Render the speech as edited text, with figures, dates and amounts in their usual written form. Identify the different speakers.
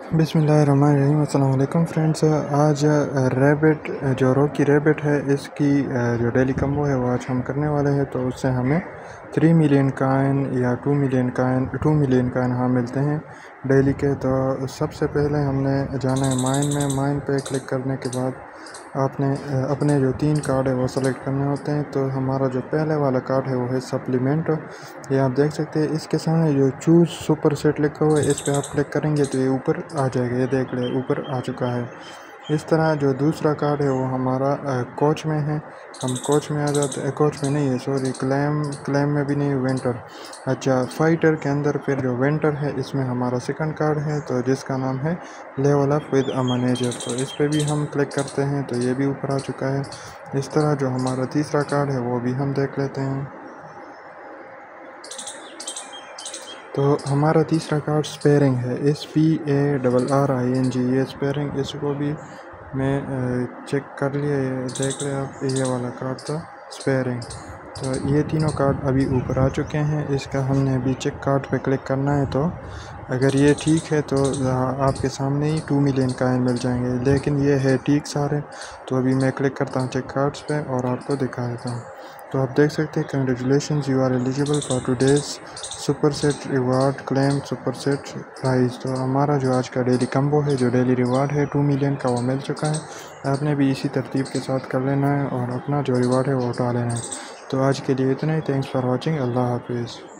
Speaker 1: बिस्मिल्लाहिर्रहमानिर्रहीम। अस्सलाम वालेकुम फ्रेंड्स। आज रैबिट जो रॉकी रैबिट है इसकी जो डेली कम्बो है वो आज हम करने वाले हैं। तो उससे हमें 3 मिलियन काइन या 2 मिलियन काइन हाँ मिलते हैं डेली के। तो सबसे पहले हमने जाना है माइन में। माइन पे क्लिक करने के बाद आपने अपने जो 3 कार्ड है वो सेलेक्ट करने होते हैं। तो हमारा जो पहले वाला कार्ड है वो है सप्लीमेंट। ये आप देख सकते हैं, इसके सामने जो चूज़ सुपर सेट लिखा हुआ है इस पर आप क्लिक करेंगे तो ये ऊपर आ जाएगा। ये देख ले ऊपर आ चुका है। इस तरह जो दूसरा कार्ड है वो हमारा कोच में है। हम कोच में आ जाते हैं, कोच में नहीं है सॉरी, क्लेम में भी नहीं, वेंटर। अच्छा, फाइटर के अंदर फिर जो वेंटर है इसमें हमारा सेकंड कार्ड है तो जिसका नाम है level up with a manager. तो इस पर भी हम क्लिक करते हैं तो ये भी ऊपर आ चुका है। इस तरह जो हमारा तीसरा कार्ड है वो भी हम देख लेते हैं। तो हमारा तीसरा कार्ड स्पेयरिंग है, SPARRING। ये स्पेयरिंग, इसको भी मैं चेक कर लिया, ये देख लिया आप, ये वाला कार्ड था स्पेयरिंग। तो ये तीनों कार्ड अभी ऊपर आ चुके हैं। इसका हमने अभी चेक कार्ड पे क्लिक करना है। तो अगर ये ठीक है तो आपके सामने ही 2 मिलियन काइन मिल जाएंगे, लेकिन ये है ठीक सारे। तो अभी मैं क्लिक करता हूँ चेक कार्ड्स पे और आपको दिखा देता हूँ। तो आप देख सकते हैं, congratulations, you are eligible for today's super set reward claim super set prize. तो हमारा जो आज का डेली कम्बो है, जो डेली रिवार्ड है 2 मिलियन का, वो मिल चुका है। आपने भी इसी तरतीब के साथ कर लेना है और अपना जो रिवार्ड है वो उठा लेना है। तो आज के लिए इतना ही। Thanks for watching. अल्लाह हाफिज़।